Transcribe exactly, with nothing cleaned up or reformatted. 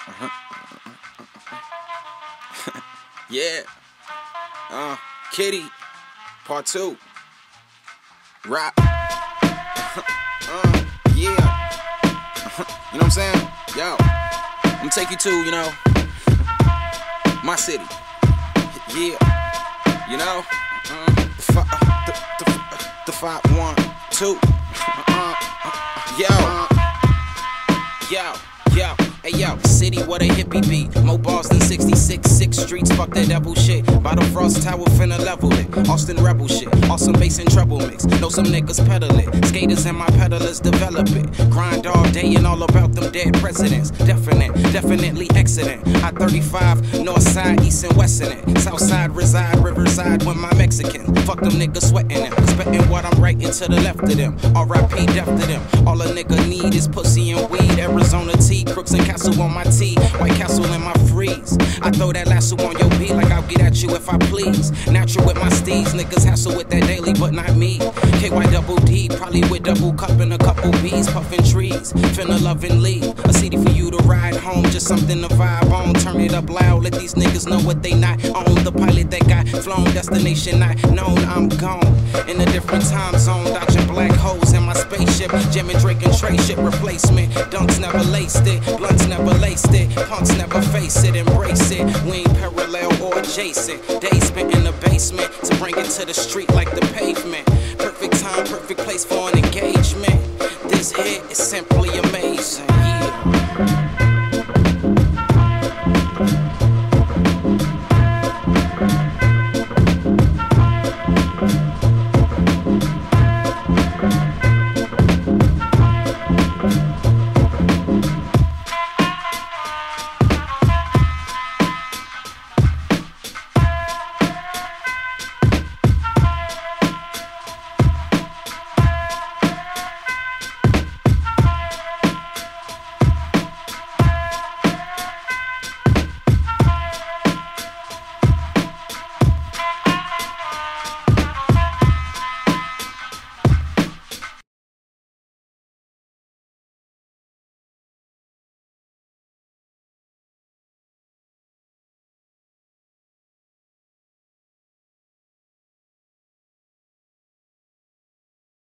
Uh-huh. Yeah. Uh, Kitty. Part two. Rap. uh, yeah. You know what I'm saying? Yo. I'm gonna take you to, you know, my city. Yeah. You know? Uh, the, fi uh, the, the, uh, the five, one, two. Uh, uh, yo. Yo. Yo, hey yo, city where the hippie be. More bars than sixty-six, six streets, fuck that devil shit. Bottle Frost Tower finna level it. Austin rebel shit, awesome bass and treble mix. Know some niggas pedal it. Skaters and my pedalers develop it. Grind all day and all about them dead presidents. Definite, definitely excellent. I thirty-five, north side, east and west in it. South side reside, riverside with my Mexican. Fuck them niggas sweating it. Spitting what I'm writing to the left of them. R I P death to them. All a nigga need is pussy and weed. Arizona tea. Crooks and Castle on my tee, White Castle in my freeze. I throw that lasso on your beat like I'll get at you if I please. Natural with my steeds, niggas hassle with that daily, but not me. K Y double D, probably with double cup and a couple B's, puffin' trees. Finna love and leave, a city for you to ride home, just something to vibe on. Turn it up loud, let these niggas know what they not on. The pilot that got flown, destination not known, I'm gone. In a different time zone, dodging black holes in my spaceship. Jamming Drake and Trey shit replacement. Dunks never laced it. Blunts never laced it, punks never face it, embrace it. We ain't parallel or adjacent. Days spent in the basement to bring it to the street like the pavement. Perfect time, perfect place for an engagement. This hit is simply amazing.